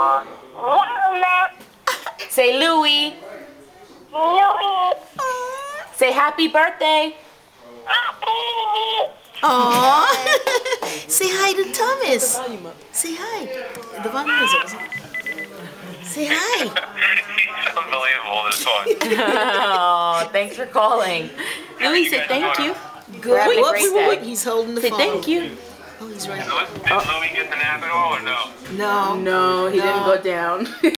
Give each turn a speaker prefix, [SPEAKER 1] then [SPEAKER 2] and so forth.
[SPEAKER 1] Say Louie. Say happy birthday.
[SPEAKER 2] Aww. Say hi to Thomas. Say hi. The volume is up. Say hi.
[SPEAKER 3] Unbelievable, this one.
[SPEAKER 1] Oh, thanks for calling.
[SPEAKER 2] Louie, say thank you.
[SPEAKER 1] Good.
[SPEAKER 2] Wait. He's holding the phone.
[SPEAKER 1] Say thank you.
[SPEAKER 2] Oh, he's right.
[SPEAKER 3] Did Louie get the nap at all or no?
[SPEAKER 2] No.
[SPEAKER 1] No, he didn't go down.